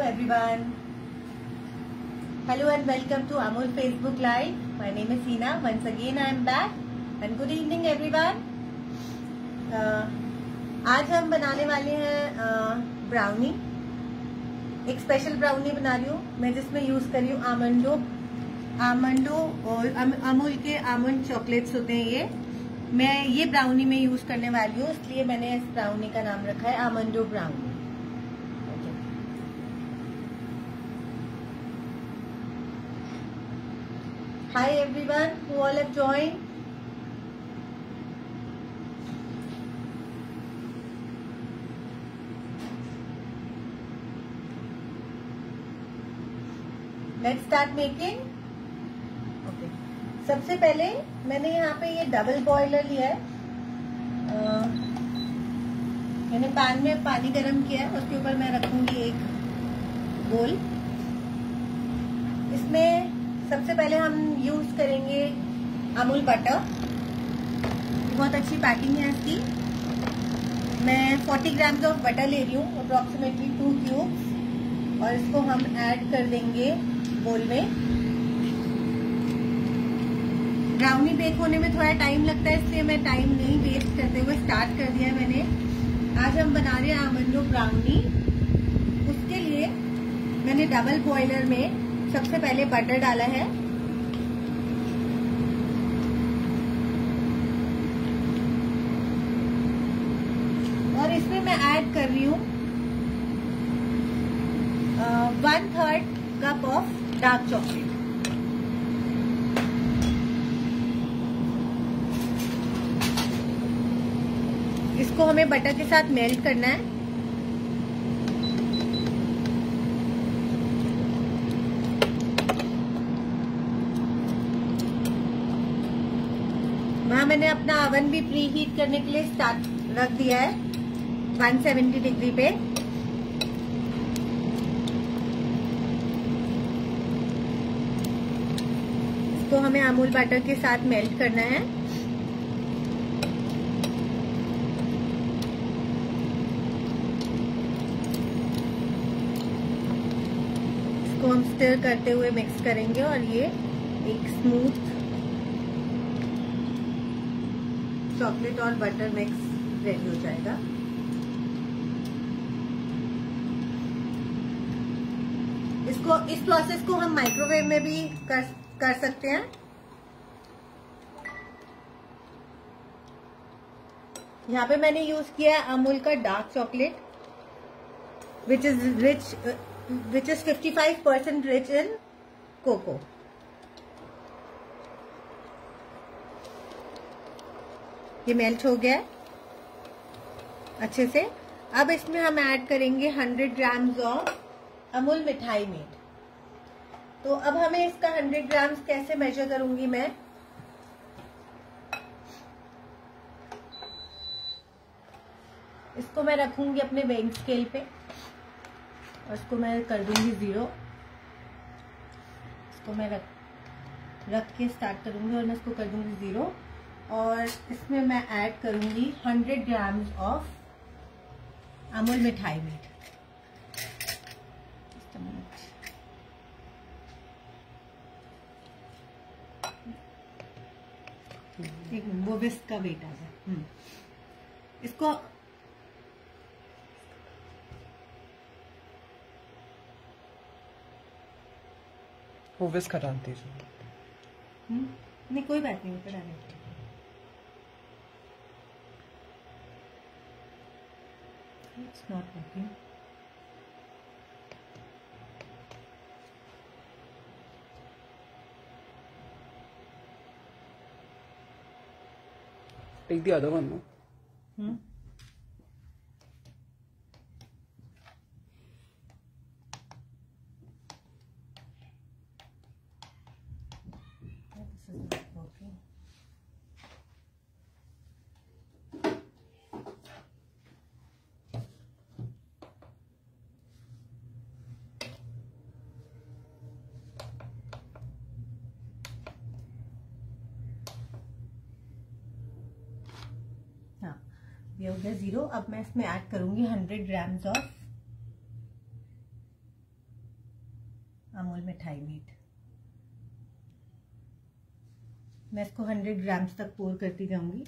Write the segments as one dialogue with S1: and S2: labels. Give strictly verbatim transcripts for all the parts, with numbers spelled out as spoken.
S1: everyone. Hello and welcome to Amul Facebook Live. My name is Hina. Once again I am back and good evening everyone. Uh, आज हम बनाने वाले हैं brownie. एक special brownie बना रही हूँ मैं जिसमें यूज कर रही हूँ आमंडो आमंडो और अमूल के आमंड चॉकलेट्स होते हैं. ये मैं ये ब्राउनी में यूज करने वाली हूँ, इसलिए मैंने इस ब्राउनी का नाम रखा है almond brownie. Hi everyone who all have joined. Let's start making. Okay. सबसे पहले मैंने यहाँ पे ये डबल बॉयलर लिया है. आ, मैंने पैन में पानी गरम किया है, उसके ऊपर मैं रखूंगी एक बोल. इसमें सबसे पहले हम यूज करेंगे अमूल बटर. बहुत अच्छी पैकिंग है इसकी. मैं चालीस ग्राम्स ऑफ बटर ले रही हूँ, अप्रोक्सीमेटली टू क्यूब्स, और इसको हम ऐड कर देंगे बोल में. ब्राउनी बेक होने में थोड़ा टाइम लगता है, इसलिए मैं टाइम नहीं वेस्ट करते हुए स्टार्ट कर दिया मैंने. आज हम बना रहे हैं आमंडो ब्राउनी. उसके लिए मैंने डबल बॉयलर में सबसे पहले बटर डाला है. और इसमें मैं ऐड कर रही हूँ one third cup of dark chocolate. इसको हमें बटर के साथ मेल्ट करना है. वहां मैंने अपना ओवन भी प्री हीट करने के लिए स्टार्ट रख दिया है वन सेवेंटी डिग्री पे. इसको हमें अमूल बटर के साथ मेल्ट करना है. इसको हम स्टिर करते हुए मिक्स करेंगे और ये एक स्मूथ चॉकलेट और बटर मिक्स रेडी हो जाएगा. इसको इस प्रोसेस को हम माइक्रोवेव में भी कर कर सकते हैं. यहाँ पे मैंने यूज किया है अमूल का dark chocolate which is rich which is fifty five percent rich in cocoa. ये मेल्ट हो गया है अच्छे से. अब इसमें हम ऐड करेंगे हंड्रेड ग्राम्स ऑफ अमूल मिठाई मेड. तो अब हमें इसका हंड्रेड ग्राम्स कैसे मेजर करूंगी मैं. इसको मैं रखूंगी अपने वेइंग स्केल पे और इसको मैं कर दूंगी जीरो. इसको मैं रख रख के स्टार्ट करूंगी और मैं इसको कर दूंगी जीरो. और इसमें मैं ऐड करूंगी हंड्रेड ग्राम्स ऑफ अमूल मिठाई मेड. एक वो विस्क का वेट आ जाए. इसको
S2: वो विस्क हटा दीजिए.
S1: नहीं कोई बात नहीं, हटा दें. It's not working.
S2: Take the other one, no?
S1: Hmm? This is not working. ये हो गया जीरो. अब मैं इसमें ऐड करूंगी hundred grams of Mithai mate. मैं इसको हंड्रेड ग्राम्स तक पोर करती जाऊंगी।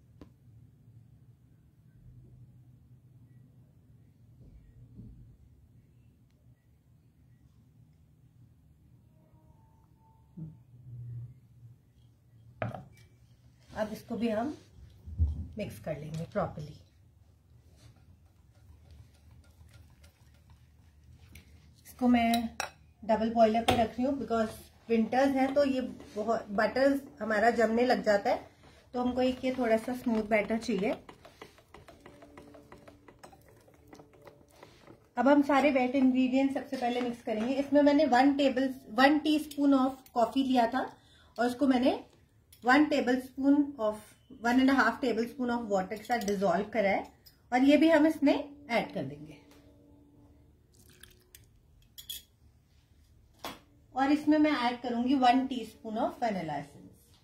S1: अब इसको भी हम मिक्स कर लेंगे प्रॉपर्ली। इसको मैं डबल बॉयलर पे रख रही हूँ बिकॉज विंटर्स हैं तो ये बहुत बटर हमारा जमने लग जाता है, तो हमको एक ये थोड़ा सा स्मूथ बैटर चाहिए। अब हम सारे वेट इंग्रेडिएंट सबसे पहले मिक्स करेंगे। इसमें मैंने one table one teaspoon of coffee लिया था और इसको मैंने one table spoon of one and half table spoon of water के साथ डिजोल्व करा है और ये भी हम इसमें ऐड कर देंगे। और इसमें मैं ऐड करूंगी one teaspoon of vanilla essence.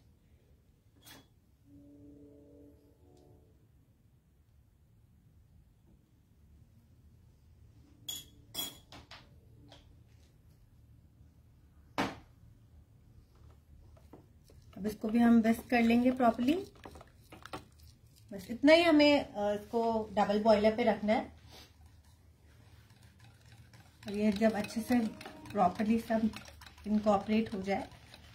S1: अब इसको भी हम विस्क कर लेंगे प्रॉपर्ली। बस इतना ही हमें इसको डबल बॉयलर पे रखना है और ये जब अच्छे से प्रॉपर्ली सब इनकॉर्पोरेट हो जाए,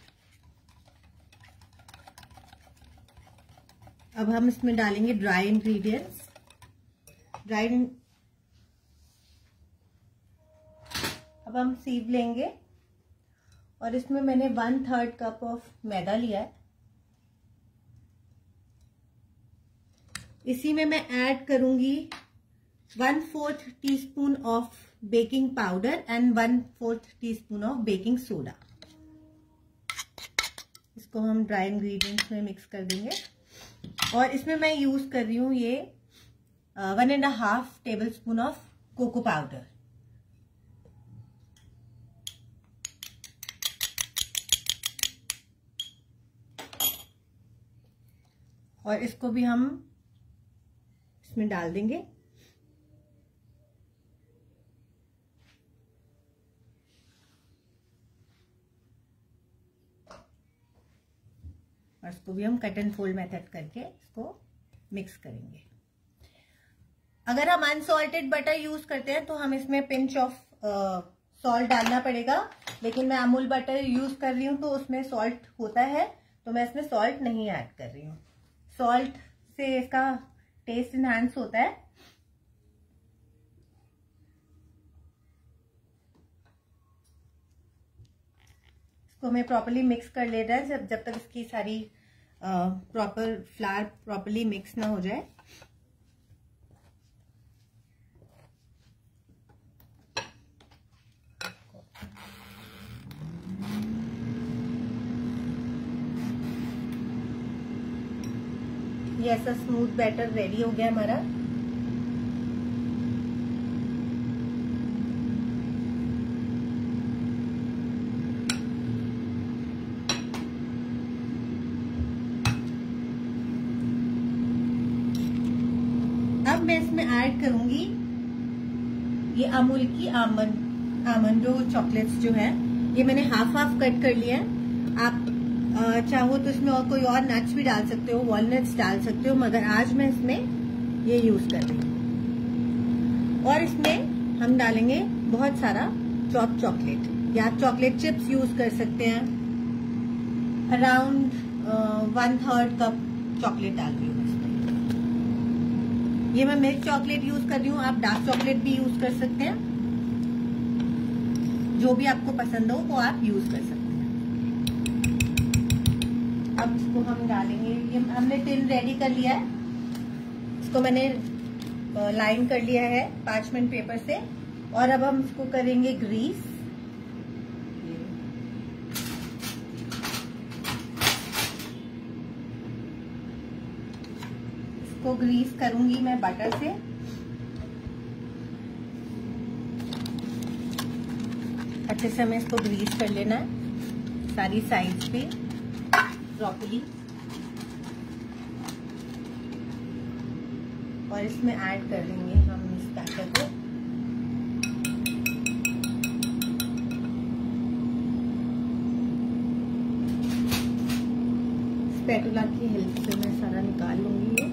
S1: अब हम इसमें डालेंगे ड्राई इंग्रेडिएंट्स। ड्राई अब हम सीव लेंगे और इसमें मैंने one third cup of maida लिया है। इसी में मैं ऐड करूंगी one fourth teaspoon of baking powder and one fourth teaspoon of baking soda. इसको हम ड्राई इंग्रेडिएंट्स में मिक्स कर देंगे और इसमें मैं यूज कर रही हूँ ये one and half table spoon of cocoa powder. और इसको भी हम इसमें डाल देंगे। और इसको भी हम कट एंड फोल्ड मेथड करके इसको मिक्स करेंगे। अगर हम अनसॉल्टेड बटर यूज करते हैं तो हम इसमें पिंच ऑफ सॉल्ट डालना पड़ेगा, लेकिन मैं अमूल बटर यूज कर रही हूँ तो उसमें सॉल्ट होता है, तो मैं इसमें सॉल्ट नहीं ऐड कर रही हूँ। सॉल्ट से इसका टेस्ट इनहांस होता है। इसको हमें प्रॉपर्ली मिक्स कर लेना है जब जब तक इसकी सारी प्रॉपर फ्लावर प्रॉपर्ली मिक्स ना हो जाए। ये ऐसा स्मूथ बैटर रेडी हो गया हमारा। अब मैं इसमें ऐड करूंगी ये अमूल की आमंड आमंडो चॉकलेट्स जो है, ये मैंने हाफ हाफ कट कर लिया है। आप चाहो तो इसमें और कोई और नट्स भी डाल सकते हो, वॉलनट्स डाल सकते हो, मगर आज मैं इसमें ये यूज कर रही हूँ। और इसमें हम डालेंगे बहुत सारा चॉप चॉकलेट, या आप चॉकलेट चिप्स यूज कर सकते हैं। Around one third cup chocolate डाल रही हूँ इसमें। ये मैं मिल्क चॉकलेट यूज कर रही हूँ, आप डार्क चॉकलेट भी यूज कर सकते हैं। जो भी आपको पसंद हो वो आप यूज कर सकते हैं। अब इसको हम डालेंगे, ये हमने टिन रेडी कर लिया है, इसको मैंने लाइन कर लिया है पार्चमेंट पेपर से। और अब हम इसको करेंगे ग्रीस। इसको ग्रीस करूंगी मैं बटर से। अच्छे से हमें इसको ग्रीस कर लेना है सारी साइड्स पे प्रॉपर्ली। और इसमें ऐड कर देंगे हम इस बैटर को। स्पैटुला की हेल्प से मैं सारा निकाल लूंगी। ये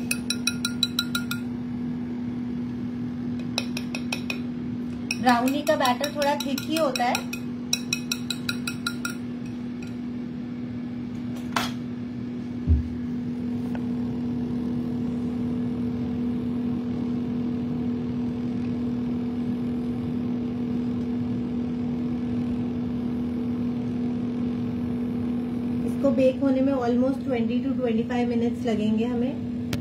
S1: ब्राउनी का बैटर थोड़ा थिक ही होता है। इसको बेक होने में almost twenty two twenty five minutes लगेंगे हमें।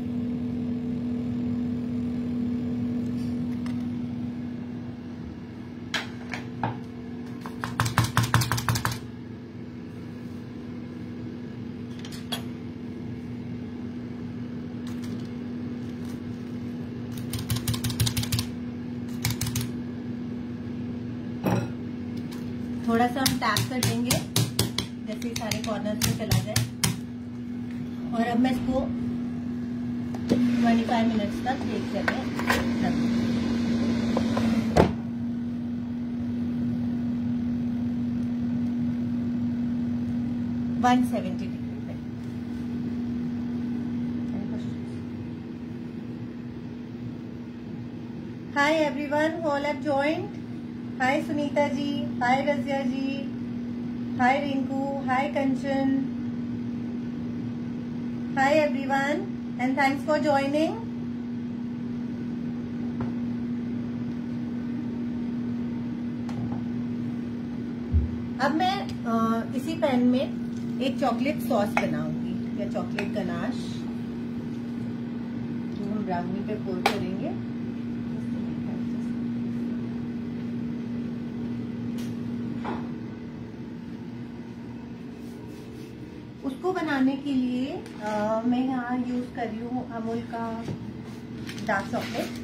S1: थोड़ा सा हम टैप कर देंगे जैसे सारे कॉर्नर्स में चला जाए। और अब मैं इसको पच्चीस मिनट्स तक बेक करके रख दूंगी। वन सेवेंटी डिग्री पे। Hi everyone, all have joined. Hi Sunita ji, hi Razia ji, hi Rinku, hi Kanchan, hi everyone and thanks for joining. अब मैं आ, इसी पैन में एक चॉकलेट सॉस बनाऊंगी या चॉकलेट गनाश, जो हम ब्राउनी पे पोर करेंगे। उसको बनाने के लिए आ, मैं यहाँ यूज कर रही हूँ अमूल का डार्क चॉकलेट।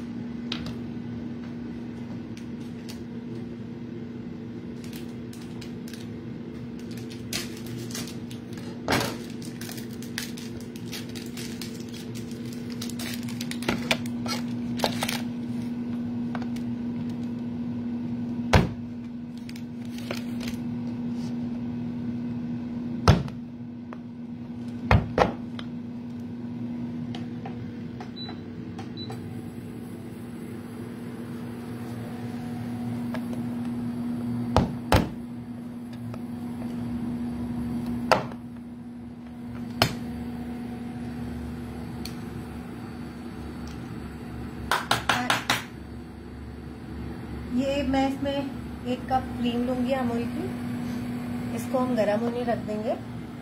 S1: ये मैं इसमें एक कप क्रीम लूंगी अमूल की। इसको हम गर्म होने रख देंगे।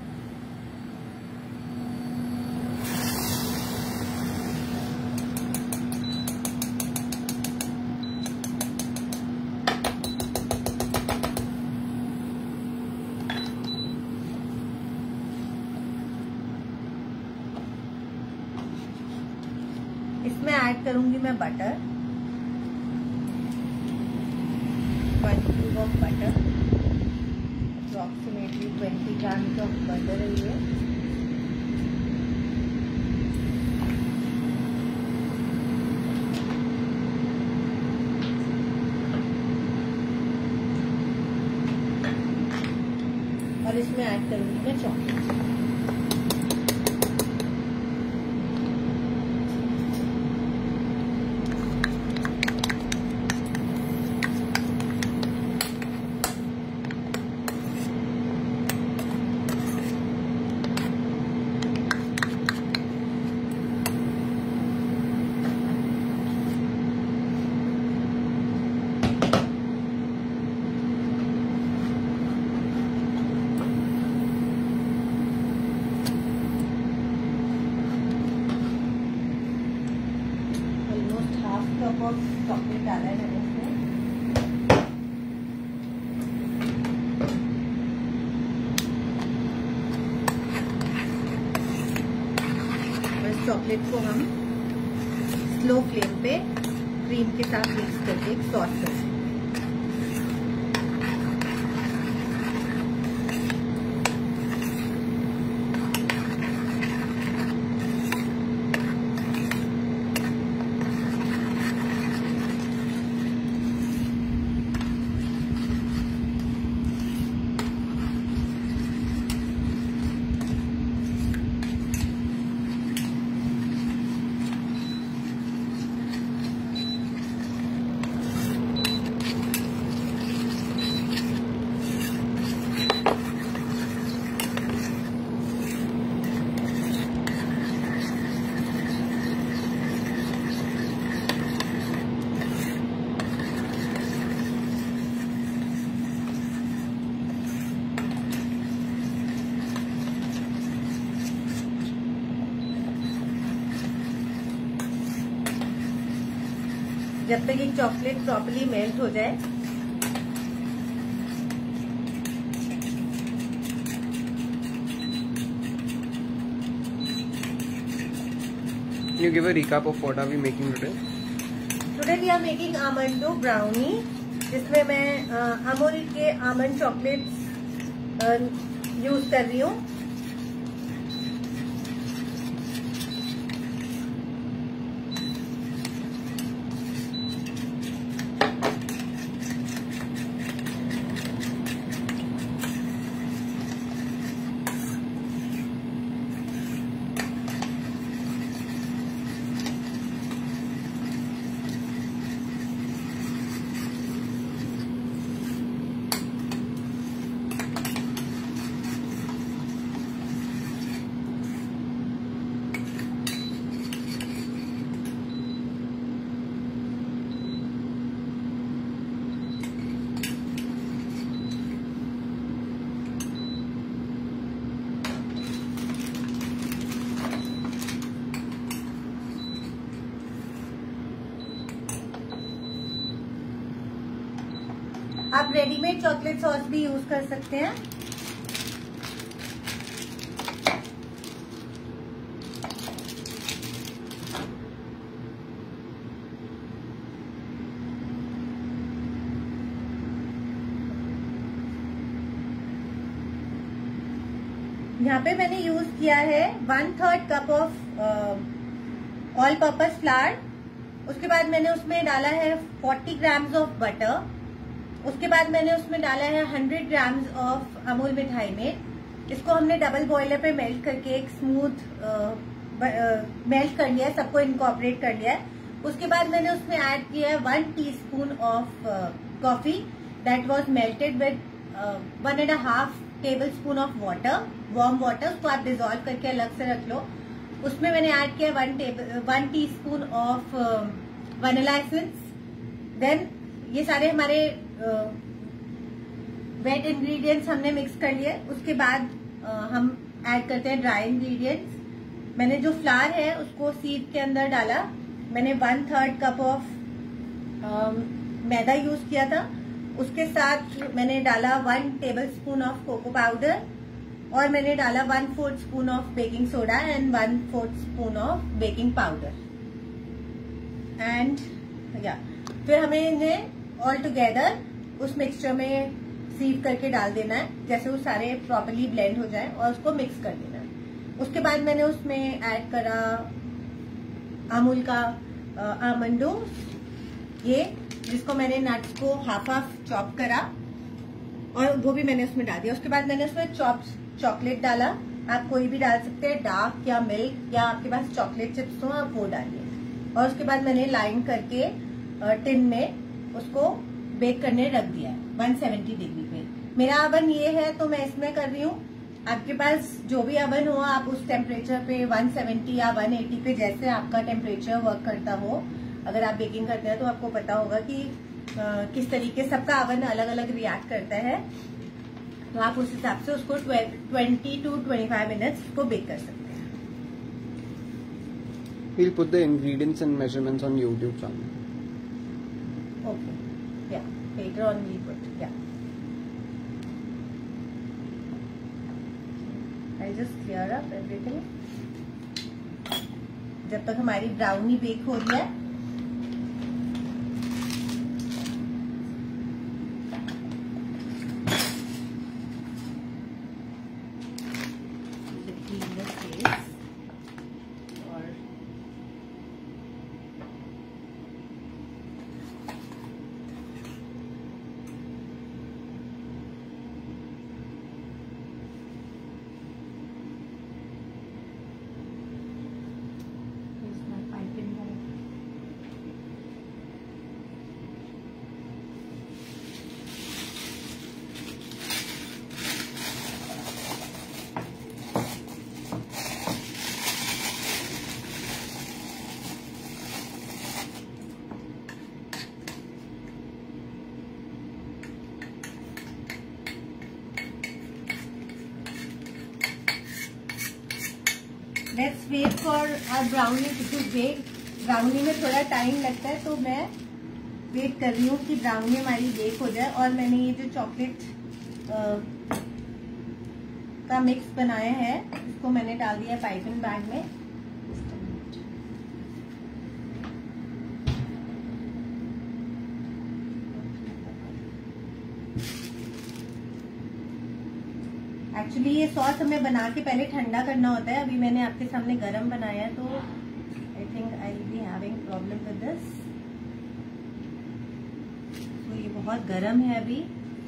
S1: इसमें ऐड करूंगी मैं butter, one cube of butter, approximately twenty grams of butter है ये। और इसमें ऐड करूंगी मैं चॉकलेट। चॉकलेट डाला है मैंने इसमें। और इस चॉकलेट को हम स्लो फ्लेम पे क्रीम के साथ मिक्स करके एक सॉस करेंगे। जब तक ये चॉकलेट प्रॉपर्ली मेल्ट हो जाए।
S2: Can you give a recap of what are we making today?
S1: Today we are making almond brownie, जिसमें मैं अमूल के आमंड चॉकलेट्स यूज कर रही हूँ। आप रेडीमेड चॉकलेट सॉस भी यूज कर सकते हैं। यहाँ पे मैंने यूज किया है one third cup of all purpose flour. उसके बाद मैंने उसमें डाला है फोर्टी ग्राम्स ऑफ बटर। उसके बाद मैंने उसमें डाला है hundred grams of Amul Mithai mate. इसको हमने डबल बॉयलर पे मेल्ट करके एक स्मूथ मेल्ट कर लिया है, सबको इनकॉर्पोरेट कर लिया है। उसके बाद मैंने उसमें ऐड किया है one teaspoon of coffee that was melted with one and half table spoon of water, warm water. उसको आप डिजोल्व करके अलग से रख लो। उसमें मैंने ऐड किया one table one teaspoon of vanilla essence. Then ये सारे हमारे वेट इंग्रेडिएंट्स हमने मिक्स कर लिए। उसके बाद uh, हम ऐड करते हैं ड्राई इंग्रेडिएंट्स। मैंने जो फ्लावर है उसको सीव के अंदर डाला। मैंने one third cup of maida use किया था। उसके साथ मैंने डाला one table spoon of cocoa powder और मैंने डाला one fourth spoon of baking soda and one fourth spoon of baking powder. And या फिर हमें इन्हें ऑल टुगेदर उस मिक्सचर में सीव करके डाल देना है, जैसे वो सारे प्रॉपर्ली ब्लेंड हो जाए, और उसको मिक्स कर देना है। उसके बाद मैंने उसमें ऐड करा अमूल का आमंडो, ये जिसको मैंने नट्स को हाफ हाफ चॉप करा और वो भी मैंने उसमें डाल दिया। उसके बाद मैंने उसमें चॉप चॉकलेट डाला। आप कोई भी डाल सकते हैं, डार्क या मिल्क, या आपके पास चॉकलेट चिप्स हो आप वो डालिए। और उसके बाद मैंने लाइन करके टिन में उसको बेक करने रख दिया है वन सेवेंटी डिग्री पे। मेरा अवन ये है तो मैं इसमें कर रही हूँ। आपके पास जो भी अवन हो आप उस टेम्परेचर पे वन सेवेंटी या वन एटी पे, जैसे आपका टेम्परेचर वर्क करता हो, अगर आप बेकिंग करते हैं तो आपको पता होगा कि आ, किस तरीके सबका अवन अलग अलग रिएक्ट करता है। तो आप उस हिसाब से उसको twenty two twenty five minutes को बेक कर सकते हैं।
S2: We'll put the ingredients and measurements on YouTube channel.
S1: Okay. Yeah. Later on we put. Yeah. I'll just clear up everything. जब तक हमारी ब्राउनी बेक हो रही है, let's wait for our brownie to bake. Brownie में थोड़ा time लगता है तो मैं वेट कर रही हूँ कि ब्राउनी हमारी बेक हो जाए। और मैंने ये जो चॉकलेट का मिक्स बनाया है इसको मैंने डाल दिया पाइपिंग बैग में। एक्चुअली ये सॉस हमें बना के पहले ठंडा करना होता है। अभी मैंने आपके सामने गरम बनाया है तो I think I will be having problem with this. तो ये बहुत गरम है अभी।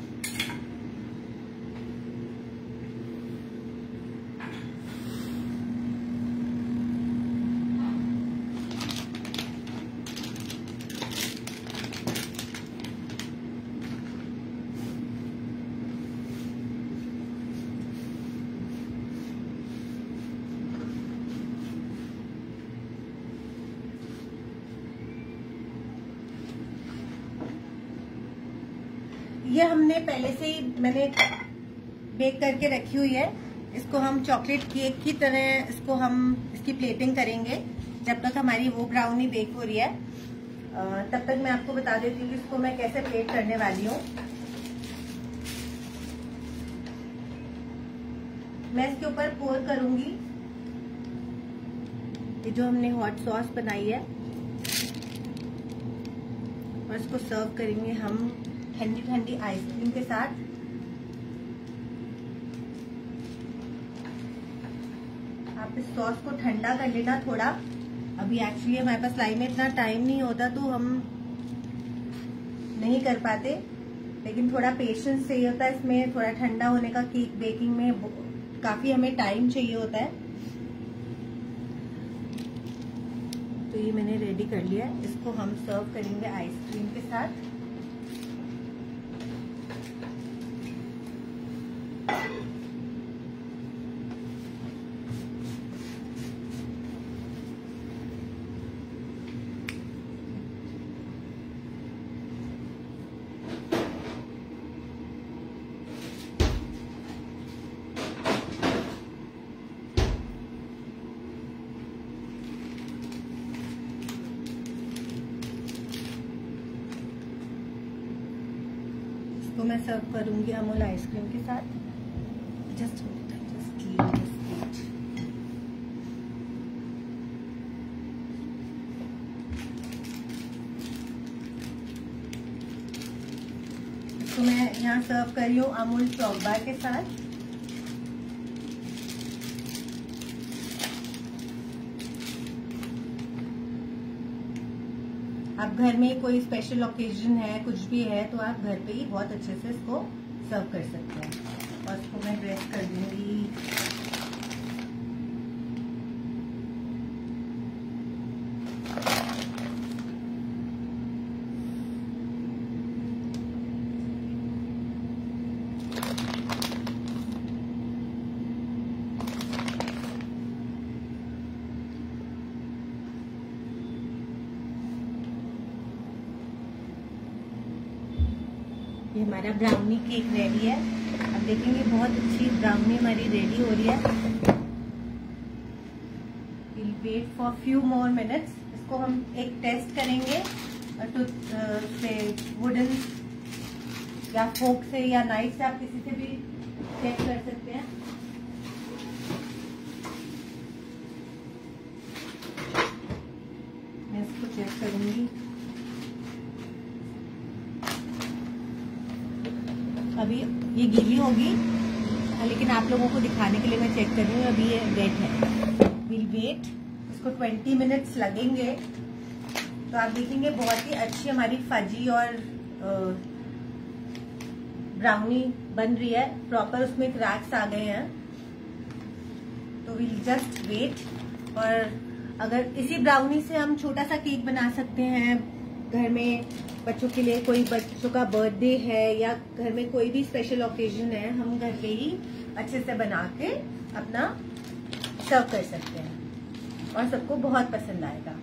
S1: ये हमने पहले से ही मैंने बेक करके रखी हुई है। इसको हम चॉकलेट केक की तरह इसको हम इसकी प्लेटिंग करेंगे जब तक हमारी वो ब्राउनी बेक हो रही है। तब तक मैं आपको बता देती हूँ कि इसको मैं कैसे प्लेट करने वाली हूँ। मैं इसके ऊपर पोर करूंगी ये जो हमने हॉट सॉस बनाई है और इसको सर्व करेंगे हम ठंडी ठंडी आइसक्रीम के साथ। आप इस सॉस को ठंडा कर लेना थोड़ा। अभी एक्चुअली हमारे पास लाइव में इतना टाइम नहीं होता तो हम नहीं कर पाते, लेकिन थोड़ा पेशेंस चाहिए होता है इसमें। थोड़ा ठंडा होने का केक बेकिंग में काफी हमें टाइम चाहिए होता है। तो ये मैंने रेडी कर लिया है। इसको हम सर्व करेंगे आइसक्रीम के साथ। इसको मैं सर्व करूंगी अमूल आइसक्रीम के साथ। Just just leave this plate. इसको मैं यहाँ सर्व कर रही हूँ अमूल चॉक बार के साथ। आप घर में कोई स्पेशल ओकेजन है, कुछ भी है, तो आप घर पे ही बहुत अच्छे से इसको सर्व कर सकते हैं। और इसको मैं ड्रेस कर दूंगी। ये हमारा ब्राउनी केक रेडी है। अब देखेंगे बहुत अच्छी ब्राउनी हमारी रेडी हो रही है। Will wait for few more minutes. इसको हम एक टेस्ट करेंगे टूथ से, वुडन या फोक से या नाइफ से, आप किसी से भी चेक कर सकते हैं। मैं इसको चेक करूंगी। अभी ये गीली होगी, लेकिन आप लोगों को दिखाने के लिए मैं चेक कर रही हूँ। अभी ये वेट है। Will wait. इसको ट्वेंटी मिनट्स लगेंगे। तो आप देखेंगे बहुत ही अच्छी हमारी फजी और ब्राउनी बन रही है। प्रॉपर उसमें क्रैक्स आ गए हैं। तो विल जस्ट वेट। और अगर इसी ब्राउनी से हम छोटा सा केक बना सकते हैं घर में, बच्चों के लिए, कोई बच्चों का बर्थडे है या घर में कोई भी स्पेशल ओकेजन है, हम घर पे ही अच्छे से बना के अपना सर्व कर सकते हैं और सबको बहुत पसंद आएगा।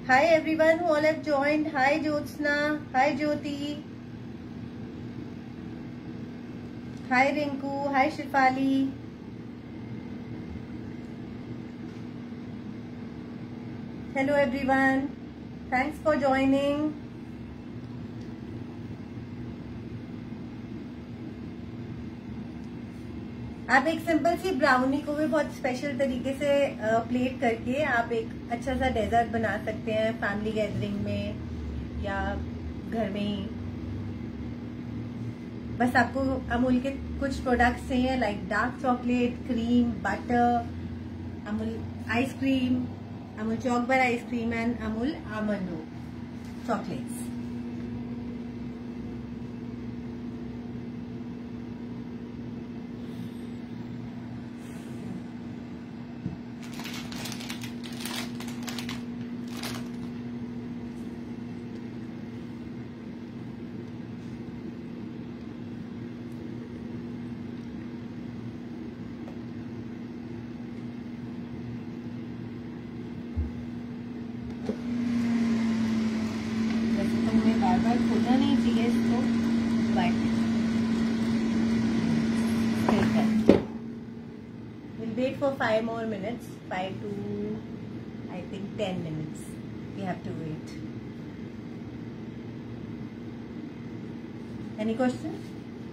S1: Hi everyone who all have joined. Hi Jyotsna. Hi Jyoti. Hi Rinku. Hi Shifali. Hello everyone. Thanks for joining. आप एक सिंपल सी ब्राउनी को भी बहुत स्पेशल तरीके से प्लेट करके आप एक अच्छा सा डेजर्ट बना सकते हैं फैमिली गैदरिंग में या घर में ही। बस आपको अमूल के कुछ प्रोडक्ट्स चाहिए, like dark chocolate, cream, butter, Amul ice cream, Amul choc bar ice cream and Amul almond chocolates. खोलना नहीं चाहिए इसको, but we'll wait for five more minutes, five to I think ten minutes. We have to wait. Any questions?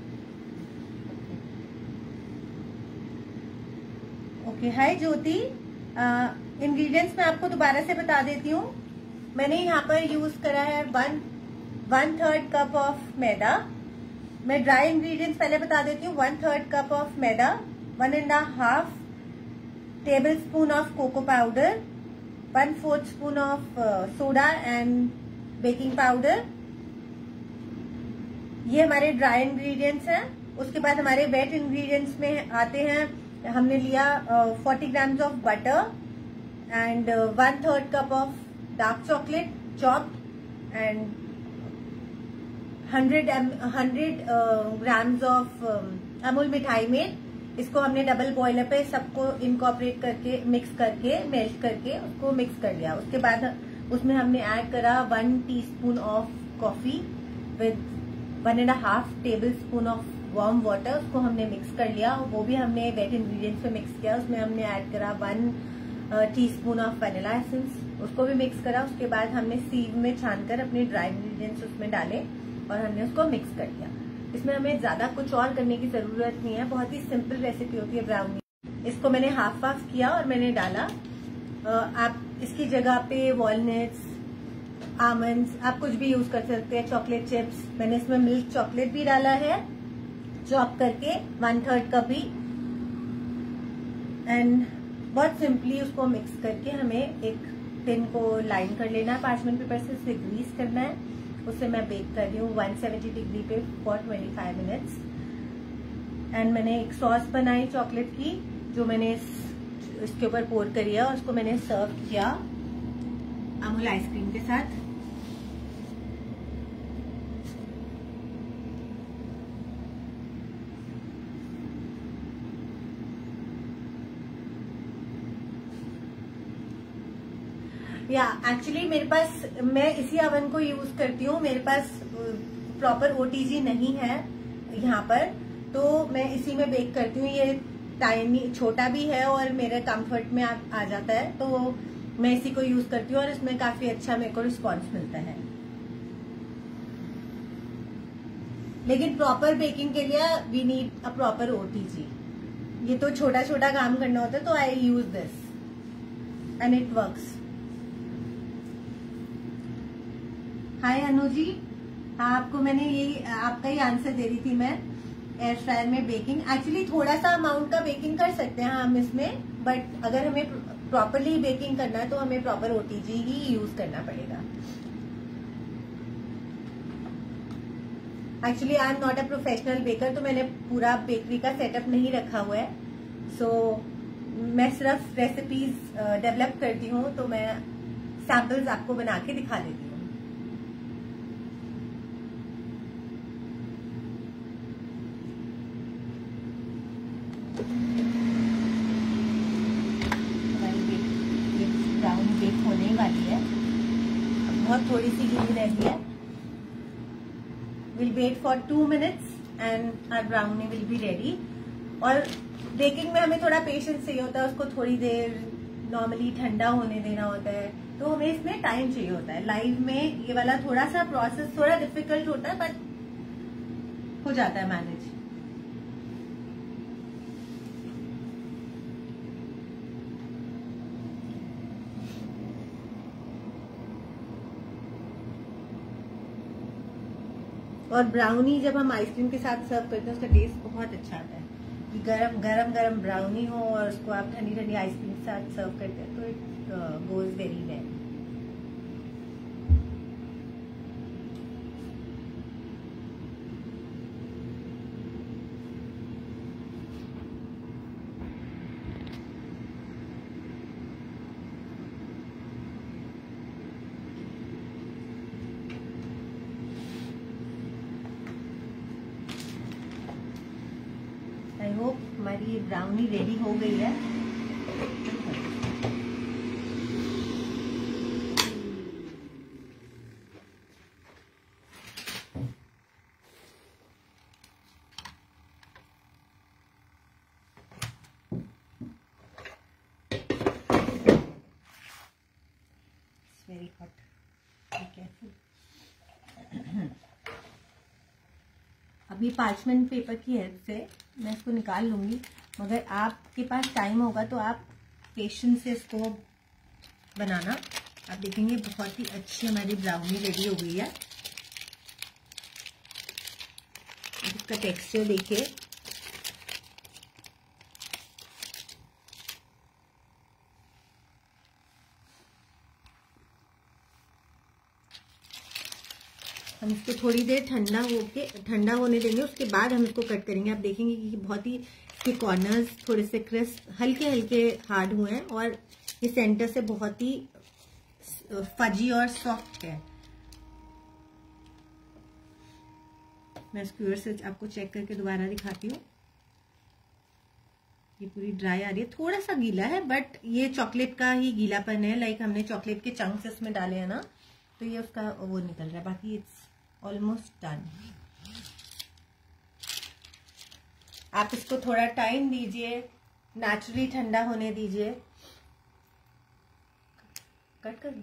S1: Okay, hi Jyoti. Ingredients मैं आपको दोबारा से बता देती हूँ. मैंने यहाँ पर यूज करा है one one third cup of maida. मैं ड्राई इंग्रेडिएंट्स पहले बता देती हूँ. One third cup of maida, one and half table spoon of cocoa powder, one fourth spoon of soda and baking powder. ये हमारे ड्राई इंग्रेडिएंट्स हैं. उसके बाद हमारे वेट इंग्रेडिएंट्स में आते हैं. हमने लिया forty grams of butter and one third cup of dark chocolate chopped and hundred hundred grams of Amul Mithai mate. इसको हमने डबल बॉयलर पे सबको इनकॉर्पोरेट करके मिक्स करके मेल्ट करके उसको मिक्स कर लिया. उसके बाद उसमें हमने ऐड करा one teaspoon of coffee with one and half table spoon of warm water. उसको हमने मिक्स कर लिया. वो भी हमने वेट इंग्रेडिएंट्स पे मिक्स किया. उसमें हमने ऐड करा one teaspoon of vanilla essence. उसको भी मिक्स करा. उसके बाद हमने सीव में छानकर अपने ड्राई इंग्रेडिएंट्स उसमें डाले और हमने उसको मिक्स कर लिया. इसमें हमें ज्यादा कुछ और करने की जरूरत नहीं है. बहुत ही सिंपल रेसिपी होती है ब्राउनी. इसको मैंने हाफ हाफ किया और मैंने डाला. आप इसकी जगह पे वॉलनट्स, आमंड्स, आप कुछ भी यूज कर सकते हैं. चॉकलेट चिप्स, मैंने इसमें मिल्क चॉकलेट भी डाला है चॉप करके वन थर्ड कप ही. एंड बहुत सिंपली उसको मिक्स करके हमें एक टिन को लाइन कर लेना है. पार्चमेंट पेपर से उसे ग्रीस करना है. उससे मैं बेक कर रही हूँ वन सेवेंटी डिग्री पे for twenty five minutes. And मैंने एक सॉस बनाई चॉकलेट की जो मैंने इस, इसके ऊपर पोर करी है और उसको मैंने सर्व किया अमूल आइसक्रीम के साथ. या एक्चुअली मेरे पास, मैं इसी अवन को यूज करती हूँ. मेरे पास प्रॉपर ओटीजी नहीं है यहाँ पर, तो मैं इसी में बेक करती हूँ. ये टाइनी छोटा भी है और मेरे कंफर्ट में आ, आ जाता है, तो मैं इसी को यूज करती हूँ और इसमें काफी अच्छा मेरे को रिस्पॉन्स मिलता है. लेकिन प्रॉपर बेकिंग के लिए we need a proper OTG. ये तो छोटा छोटा काम करना होता है, तो I use this and it works. Hi Anu ji. हाँ, आपको मैंने यही आपका ही आंसर दे रही थी मैं. एयर फ्रायर में बेकिंग, एक्चुअली थोड़ा सा अमाउंट का बेकिंग कर सकते हैं हम इसमें, बट अगर हमें प्रॉपरली बेकिंग करना है तो हमें प्रॉपर ओटीजी ही यूज करना पड़ेगा. Actually I am not a professional baker, तो मैंने पूरा बेकरी का सेटअप नहीं रखा हुआ है. सो so, मैं सिर्फ रेसिपीज डेवलप करती हूँ, तो मैं सैम्पल्स आपको बना के दिखा देती हूँ. ब्राउनी बेक होने वाली है. बहुत थोड़ी सी गीली रहती है। Will wait for two minutes and our brownie will be ready. और बेकिंग में हमें थोड़ा पेशेंस चाहिए होता है, उसको थोड़ी देर नॉर्मली ठंडा होने देना होता है, तो हमें इसमें टाइम चाहिए होता है। लाइव में ये वाला थोड़ा सा प्रोसेस थोड़ा डिफिकल्ट होता है, बट हो जाता है मैनेज। और ब्राउनी जब हम आइसक्रीम के साथ सर्व करते हैं उसका टेस्ट बहुत अच्छा आता है। कि गरम गरम गरम ब्राउनी हो और उसको आप ठंडी ठंडी आइसक्रीम के साथ सर्व करते हैं तो it goes very well. I hope हमारी ब्राउनी रेडी हो गई है। Very hot, be careful. अभी पार्चमेंट पेपर की हेल्प से मैं इसको निकाल लूंगी, मगर आपके पास टाइम होगा तो आप पेशेंस से इसको बनाना। आप देखेंगे बहुत ही अच्छी हमारी ब्राउनी रेडी हो गई है। इसका टेक्सचर देखिए, हम इसको थोड़ी देर ठंडा होके ठंडा होने देंगे, उसके बाद हम इसको कट करेंगे। आप देखेंगे कि बहुत ही इसके कॉर्नर्स थोड़े से क्रिस्प हल्के हल्के हार्ड हुए हैं और ये सेंटर से बहुत ही फजी और सॉफ्ट है। मैं स्क्यूअर से आपको चेक करके दोबारा दिखाती हूँ। ये पूरी ड्राई आ रही है, थोड़ा सा गीला है बट ये चॉकलेट का ही गीलापन है। लाइक हमने चॉकलेट के चंक्स इसमें डाले हैं ना, तो ये उसका वो निकल रहा है। बाकी इट्स ऑलमोस्ट डन। आप इसको थोड़ा टाइम दीजिए, नेचुरली ठंडा होने दीजिए। कट कर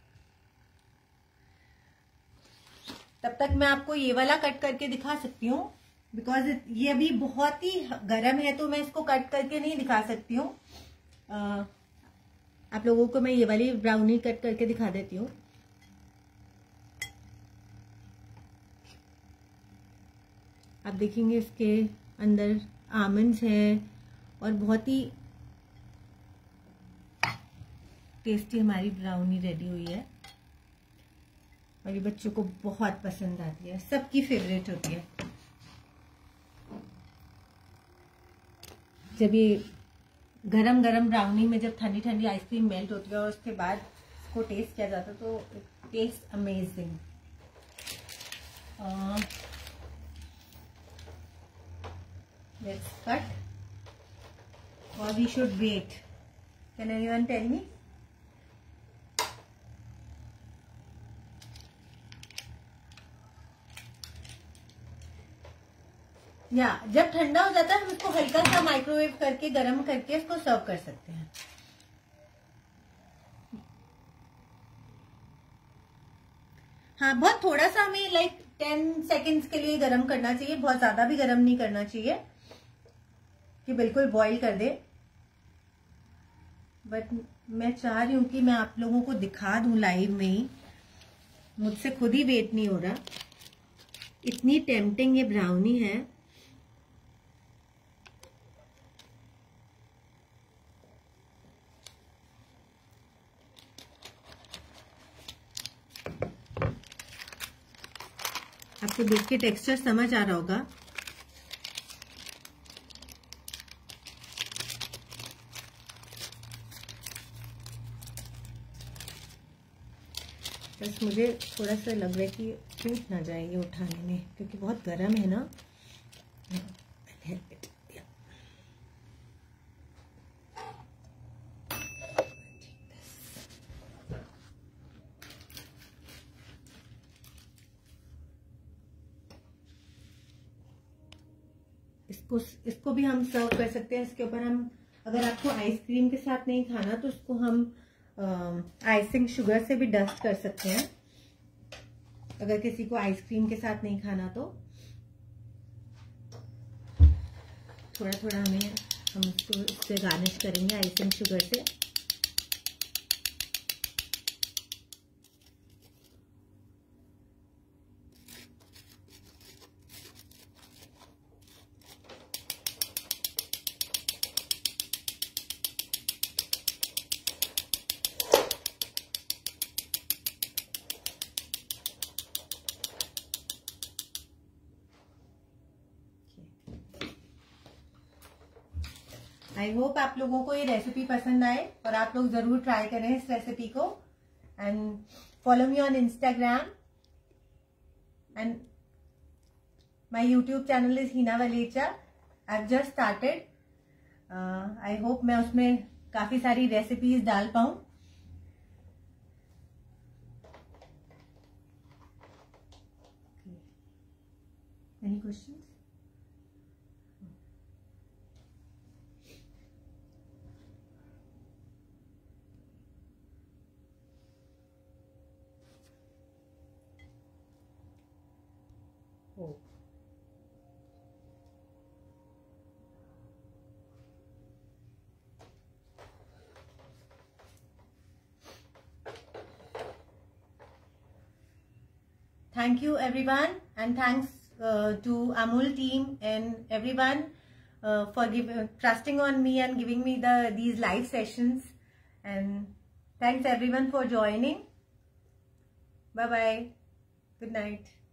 S1: तब तक मैं आपको ये वाला कट करके दिखा सकती हूँ, बिकॉज ये अभी बहुत ही गर्म है तो मैं इसको कट करके नहीं दिखा सकती हूँ। आप लोगों को मैं ये वाली ब्राउनी कट करके दिखा देती हूँ। आप देखेंगे इसके अंदर आमंड्स हैं और बहुत ही टेस्टी हमारी ब्राउनी रेडी हुई है और ये बच्चों को बहुत पसंद आती है, सबकी फेवरेट होती है। जब ये गरम गरम ब्राउनी में जब ठंडी ठंडी आइसक्रीम मेल्ट होती है और उसके बाद इसको टेस्ट किया जाता है तो taste amazing. Let's cut or we should wait. Can anyone tell me? या जब ठंडा हो जाता है हम इसको हल्का सा माइक्रोवेव करके गरम करके इसको सर्व कर सकते हैं। हाँ, बहुत थोड़ा सा हमें लाइक टेन सेकेंड्स के लिए गरम करना चाहिए, बहुत ज्यादा भी गरम नहीं करना चाहिए कि बिल्कुल बॉईल कर दे। बट मैं चाह रही हूं कि मैं आप लोगों को दिखा दूं लाइव में ही, मुझसे खुद ही वेट नहीं हो रहा, इतनी टेम्पटिंग ये ब्राउनी है। आपको देख के टेक्सचर समझ आ रहा होगा। बस मुझे थोड़ा सा लग रहा है कि टूट ना जाए ये उठाने में, क्योंकि बहुत गर्म है ना। इसको इसको भी हम सर्व कर सकते हैं। इसके ऊपर हम, अगर आपको आइसक्रीम के साथ नहीं खाना तो इसको हम आइसिंग शुगर से भी डस्ट कर सकते हैं। अगर किसी को आइसक्रीम के साथ नहीं खाना तो थोड़ा थोड़ा हमें हम इसको इससे गार्निश करेंगे आइसिंग शुगर से। आई होप आप लोगों को ये रेसिपी पसंद आए और आप लोग जरूर ट्राई करें इस रेसिपी को। And follow me on Instagram and my YouTube channel is Heena Valecha. I have just started. I hope मैं उसमें काफी सारी रेसिपीज डाल पाऊं। Any questions? Oh. Thank you everyone, and thanks uh, to Amul team and everyone uh, for give, uh, trusting on me and giving me the these live sessions. And thanks everyone for joining. Bye bye. Good night.